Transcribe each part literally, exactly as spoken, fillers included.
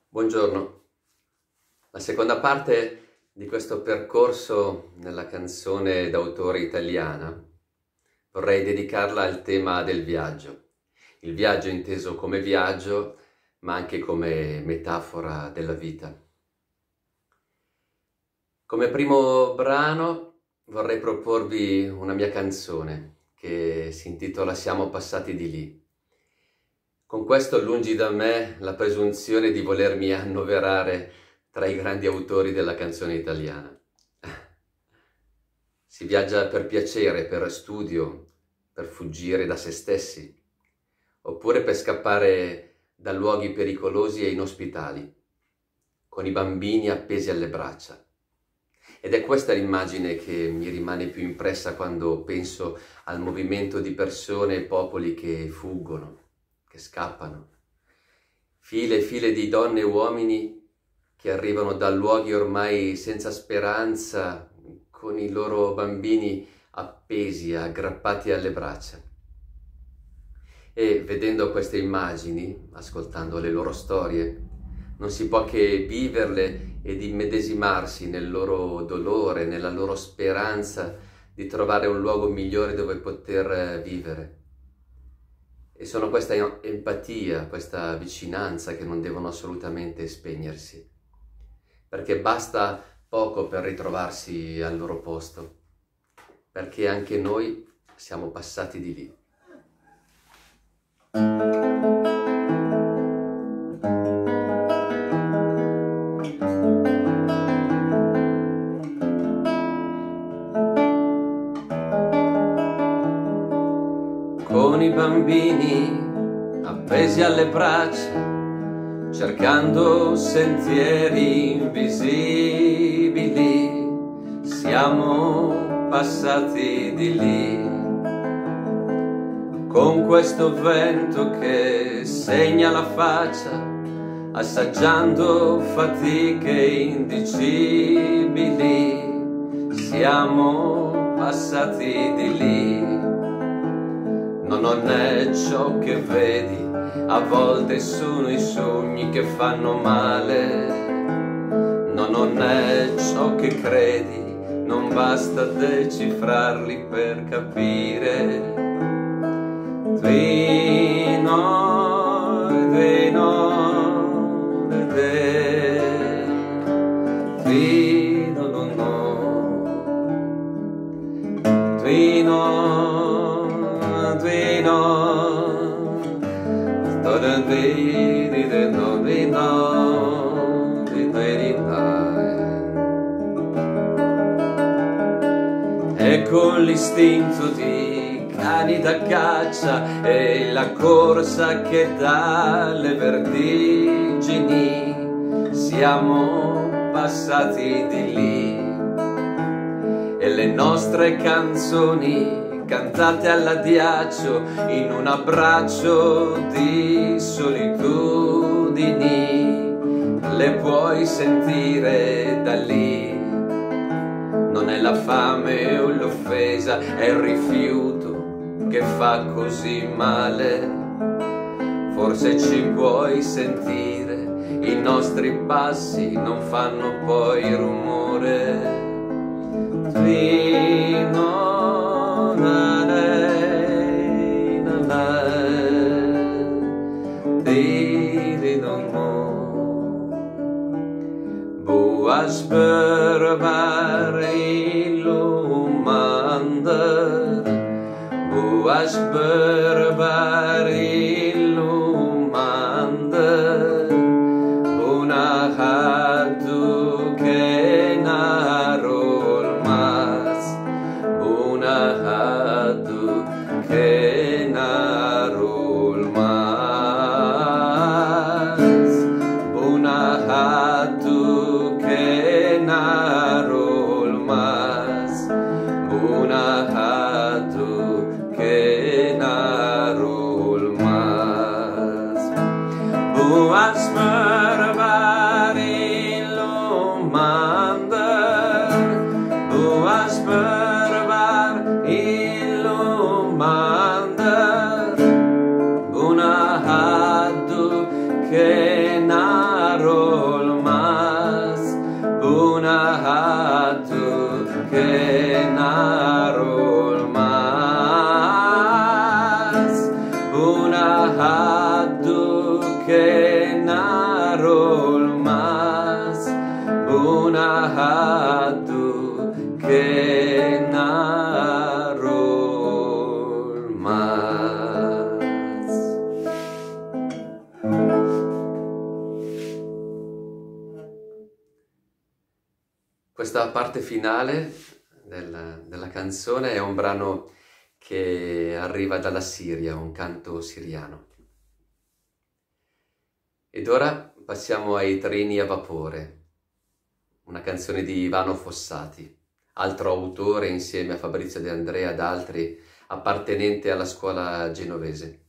Buongiorno. La seconda parte di questo percorso nella canzone d'autore italiana vorrei dedicarla al tema del viaggio. Il viaggio inteso come viaggio, ma anche come metafora della vita. Come primo brano vorrei proporvi una mia canzone che si intitola Siamo passati di lì. Con questo lungi da me la presunzione di volermi annoverare tra i grandi autori della canzone italiana. Si viaggia per piacere, per studio, per fuggire da se stessi, oppure per scappare da luoghi pericolosi e inospitali, con i bambini appesi alle braccia. Ed è questa l'immagine che mi rimane più impressa quando penso al movimento di persone e popoli che fuggono, che scappano, file e file di donne e uomini che arrivano da luoghi ormai senza speranza, con i loro bambini appesi, aggrappati alle braccia. E vedendo queste immagini, ascoltando le loro storie, non si può che viverle ed immedesimarsi nel loro dolore, nella loro speranza di trovare un luogo migliore dove poter vivere. E sono questa empatia, questa vicinanza che non devono assolutamente spegnersi, perché basta poco per ritrovarsi al loro posto, perché anche noi siamo passati di lì. Con i bambini appesi alle braccia, cercando sentieri invisibili, siamo passati di lì. Con questo vento che segna la faccia, assaggiando fatiche indicibili, siamo passati di lì. No, non è ciò che vedi, a volte sono i sogni che fanno male. No, non è ciò che credi, non basta decifrarli per capire. Di noi, di noi, di no, no, no, di noi. E con l'istinto di cani da caccia e la corsa che dà le vertigini, siamo passati di lì. E le nostre canzoni cantate all'addiaccio in un abbraccio di solitudini, le puoi sentire da lì. Non è la fame o l'offesa, è il rifiuto che fa così male. Forse ci puoi sentire, i nostri passi non fanno poi rumore. Fino Boas berbarilumanda, boas berbarilumanda, bunahadu kenarul mas, bunahadu kenarul mas, bunahadu kenarul mas, bunahadu kenarul mas. Buas berbarilumanda, buas berbarilumanda, bunahadu kenarul Questa parte finale della, della canzone è un brano che arriva dalla Siria, un canto siriano. Ed ora passiamo ai Treni a vapore, una canzone di Ivano Fossati, altro autore insieme a Fabrizio De André ed altri, appartenente alla scuola genovese.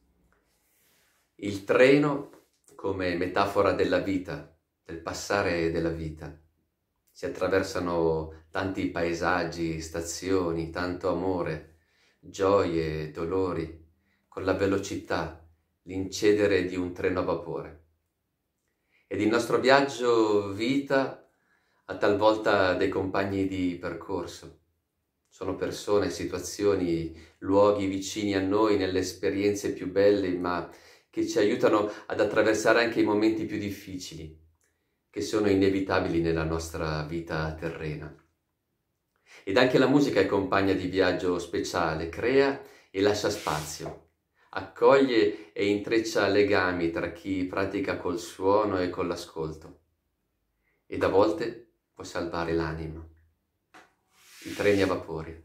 Il treno come metafora della vita, del passare della vita. Si attraversano tanti paesaggi, stazioni, tanto amore, gioie, dolori, con la velocità, l'incedere di un treno a vapore. Ed il nostro viaggio vita ha talvolta dei compagni di percorso. Sono persone, situazioni, luoghi vicini a noi nelle esperienze più belle, ma che ci aiutano ad attraversare anche i momenti più difficili, che sono inevitabili nella nostra vita terrena. Ed anche la musica è compagna di viaggio speciale, crea e lascia spazio, accoglie e intreccia legami tra chi pratica col suono e con l'ascolto, ed a volte può salvare l'anima. I treni a vapore.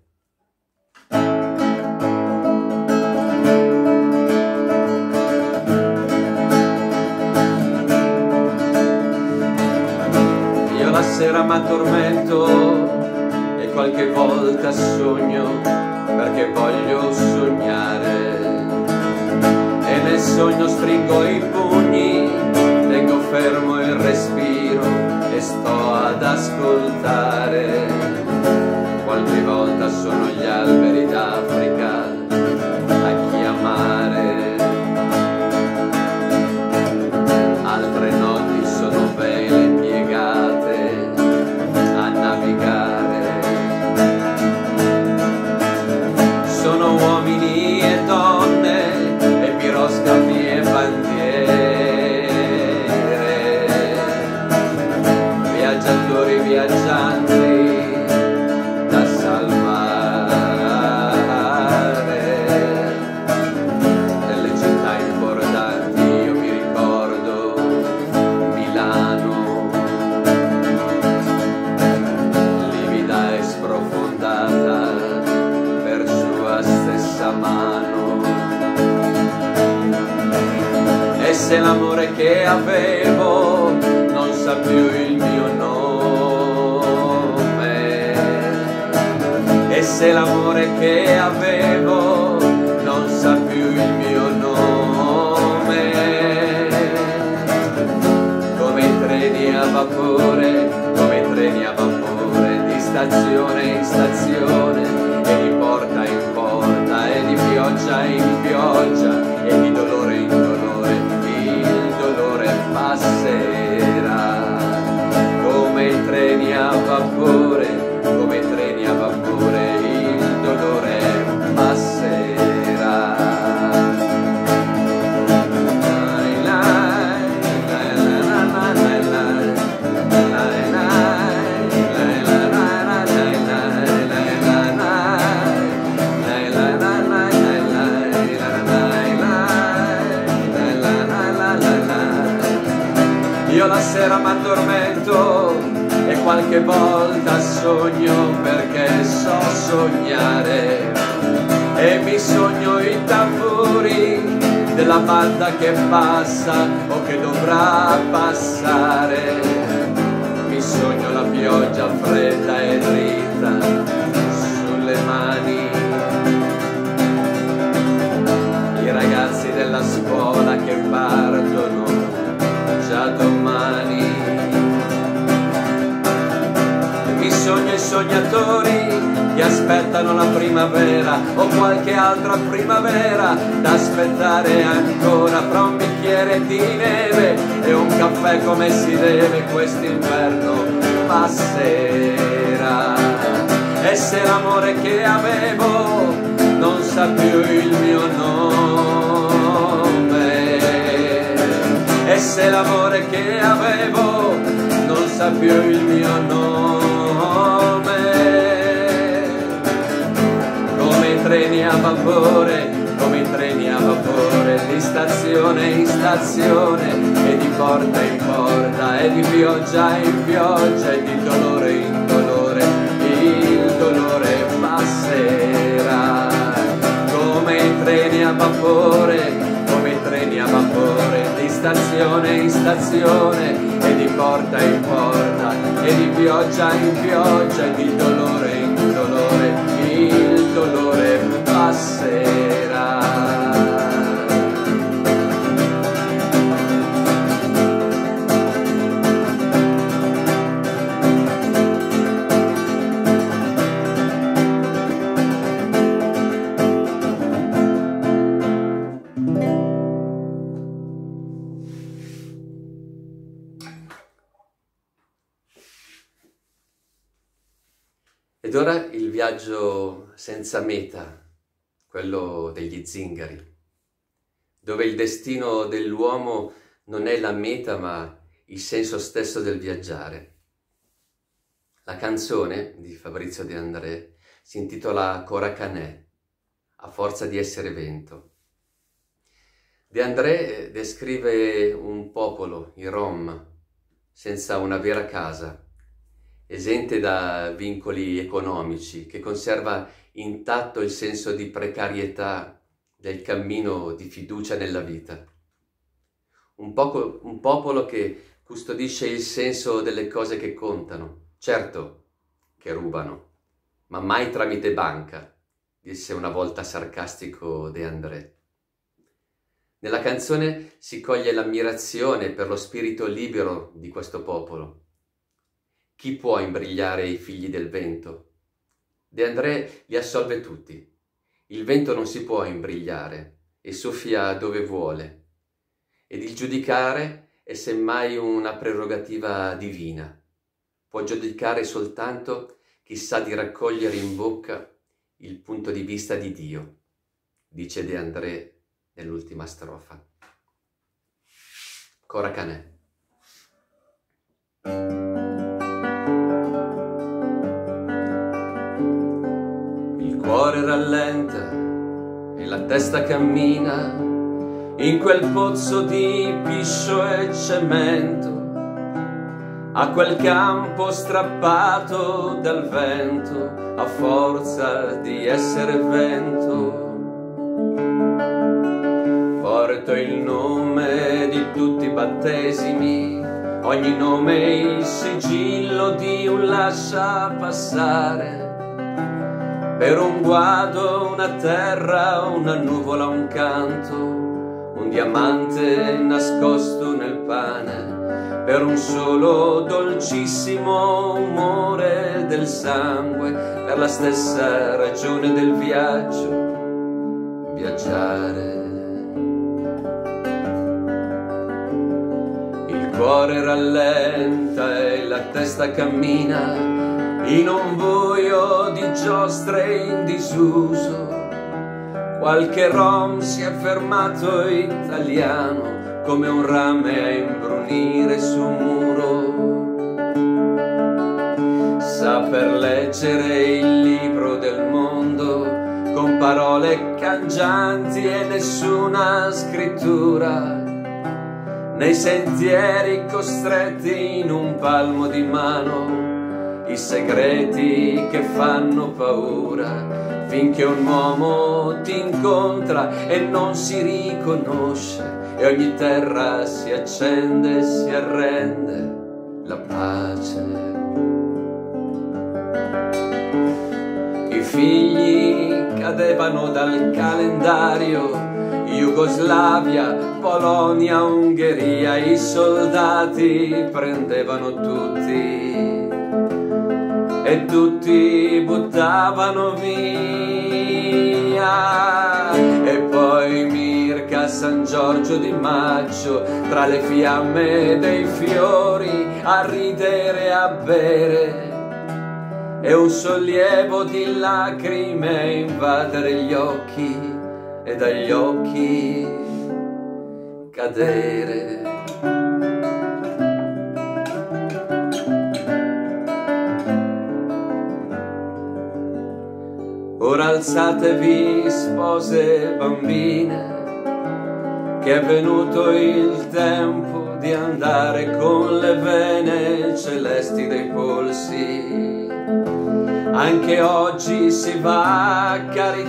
La sera m'addormento e qualche volta sogno perché voglio sognare, e nel sogno stringo i pugni, tengo fermo il respiro e sto ad ascoltare. Qualche volta sono gli alberi d'Africa a chiamare, altre notti sono vele piegate a navigare. Sono uomini e donne e piroscafi e bandiere, viaggiatori viaggianti da salvare. Nelle città importanti io mi ricordo Milano, livida e sprofondata per sua stessa mano. E se l'amore che avevo non sa più il mio nome, e se l'amore che avevo non sa più il mio nome, come i treni a vapore, come i treni a vapore, di stazione in stazione, e di porta in porta, e di pioggia in pioggia, e di dolore in dolore, il dolore passerà. Come i treni a vapore, come i treni a vapore, il dolore passerà. Io la sera m'addormento e qualche volta sogno perché so sognare, e mi sogno i tamburi della banda che passa o che dovrà passare. Mi sogno la pioggia fredda e dritta sulle mani, i ragazzi della scuola che partono già domani. Mi sogno i sognatori che aspettano la primavera o qualche altra primavera da aspettare ancora, fra un bicchiere di neve e un caffè come si deve. Quest'inverno passerà, e se l'amore che avevo non sa più il mio nome, e se l'amore che avevo non sa più il mio nome, come i treni a vapore, come i treni a vapore, vapore, di stazione in stazione e di porta in porta e di pioggia in pioggia e di dolore in dolore, il dolore passerà come i treni a vapore, come i treni a vapore, di stazione in stazione e di porta in porta e di pioggia in pioggia e di dolore in dolore, il dolore passerà. Ed ora il viaggio senza meta, quello degli zingari, dove il destino dell'uomo non è la meta ma il senso stesso del viaggiare. La canzone di Fabrizio De André si intitola Cora Canè, a forza di essere vento. De André descrive un popolo, i Rom, senza una vera casa, esente da vincoli economici, che conserva intatto il senso di precarietà del cammino di fiducia nella vita. Un, poco, un popolo che custodisce il senso delle cose che contano, certo che rubano, ma mai tramite banca, disse una volta sarcastico De André. Nella canzone si coglie l'ammirazione per lo spirito libero di questo popolo. Chi può imbrigliare i figli del vento? De André li assolve tutti. Il vento non si può imbrigliare e soffia dove vuole. Ed il giudicare è semmai una prerogativa divina. Può giudicare soltanto chi sa di raccogliere in bocca il punto di vista di Dio, dice De André nell'ultima strofa. Cora Canè. Il cuore rallenta e la testa cammina in quel pozzo di piscio e cemento, a quel campo strappato dal vento a forza di essere vento. Porto il nome di tutti i battesimi, ogni nome il sigillo di un lascia passare. Per un guado, una terra, una nuvola, un canto, un diamante nascosto nel pane, per un solo dolcissimo umore del sangue, per la stessa ragione del viaggio, viaggiare. Il cuore rallenta e la testa cammina in un buio di giostre in disuso. Qualche rom si è fermato italiano come un rame a imbrunire su un muro. Saper leggere il libro del mondo con parole cangianti e nessuna scrittura, nei sentieri costretti in un palmo di mano, i segreti che fanno paura, finché un uomo ti incontra e non si riconosce, e ogni terra si accende e si arrende, la pace. I figli cadevano dal calendario, Jugoslavia, Polonia, Ungheria, i soldati prendevano tutti e tutti buttavano via. E poi Mirka, San Giorgio di Maggio, tra le fiamme dei fiori, a ridere e a bere, e un sollievo di lacrime a invadere gli occhi e dagli occhi cadere. Ora alzatevi, spose e bambine, che è venuto il tempo di andare con le vene celesti dei polsi. Anche oggi si va a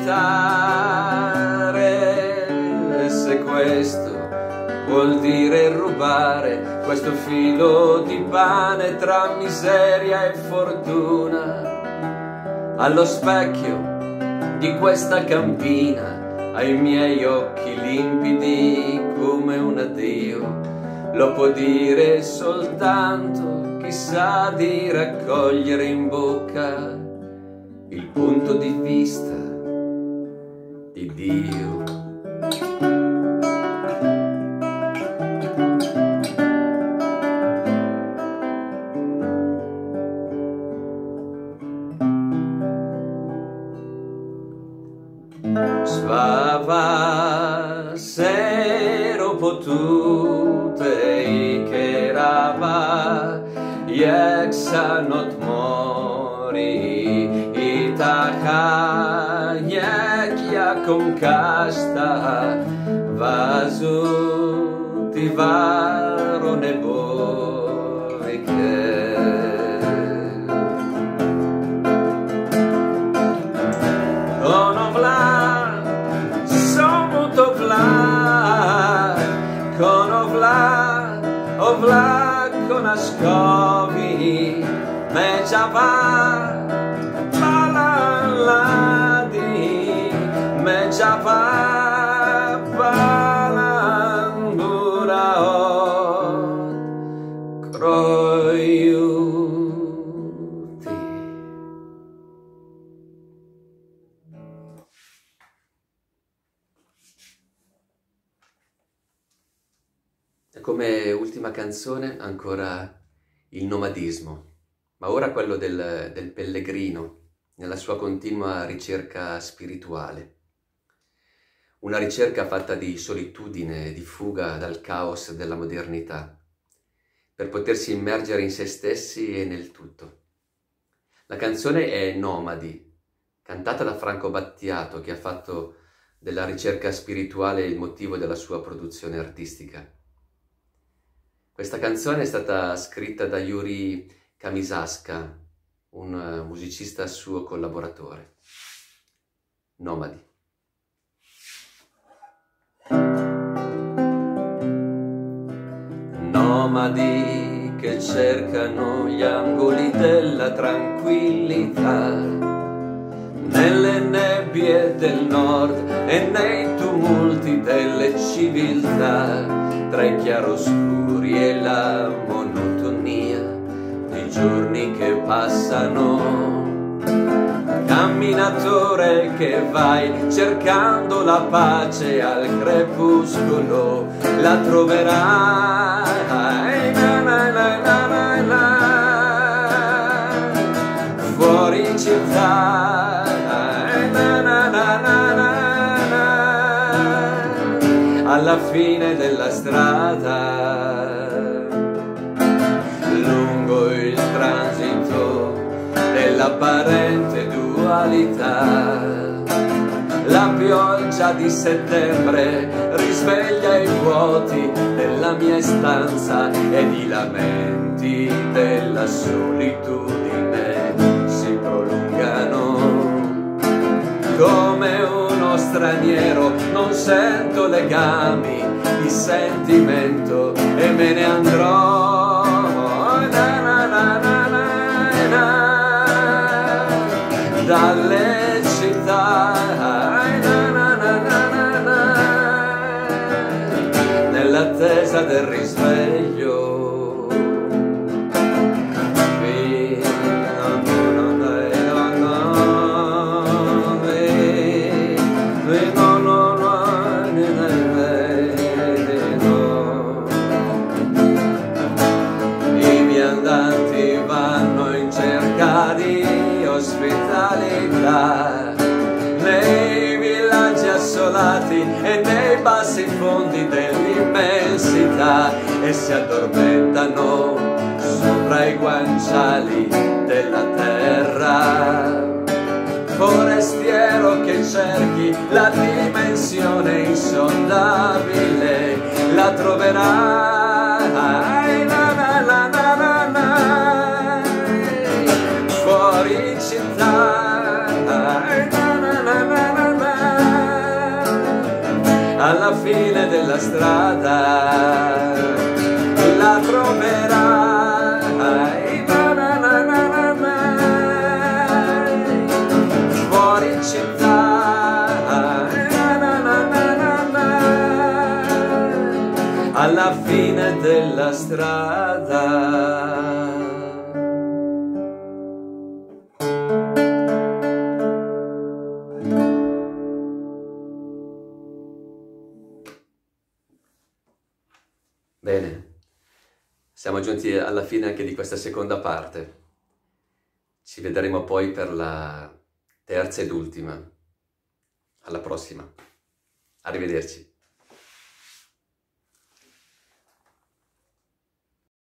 caritare, e se questo vuol dire rubare questo filo di pane tra miseria e fortuna, allo specchio di questa campina, ai miei occhi limpidi come un addio, lo può dire soltanto chi sa di raccogliere in bocca il punto di vista di Dio. Svava sero potute ikerava jeksanot mori itaka jekjakom kasta vazuti varo nebojke. Ono vla, somu to vla, kono vla, o vla konaskovi, međava, palaladi, međava, palambura od kroju. Come ultima canzone ancora il nomadismo, ma ora quello del, del pellegrino nella sua continua ricerca spirituale. Una ricerca fatta di solitudine, di fuga dal caos della modernità, per potersi immergere in se stessi e nel tutto. La canzone è Nomadi, cantata da Franco Battiato, che ha fatto della ricerca spirituale il motivo della sua produzione artistica. Questa canzone è stata scritta da Yuri Kamisaska, un musicista suo collaboratore. Nomadi. Nomadi che cercano gli angoli della tranquillità, nelle nebbie del nord e nei tumulti delle civiltà, tra i chiaroscuri e la monotonia dei giorni che passano. Camminatore che vai cercando la pace al crepuscolo, la troverai na, na, na, na, na, na. Fuori città na, na, na, na, na. Alla fine della strada, lungo il transito dell'apparente dualità, la pioggia di settembre risveglia i vuoti della mia stanza ed i lamenti della solitudine si prolungano. Come uno straniero non sento legami di sentimento e me ne andrò na, na, na, na, na, na, dalle città na, na, na, na, na, na, nell'attesa del risveglio. Ospitalità nei villaggi assolati e nei bassi fondi dell'immensità e si addormentano sopra i guanciali della terra. Foreste sentiero che cerchi, la dimensione insondabile, la troverai, na na na na na na, fuori città, na na na na na na, alla fine della strada la troverai, na na na na na na, fuori città, na na na na na na, alla fine della strada. Bene, siamo giunti alla fine anche di questa seconda parte. Ci vedremo poi per la terza ed ultima. Alla prossima. Arrivederci.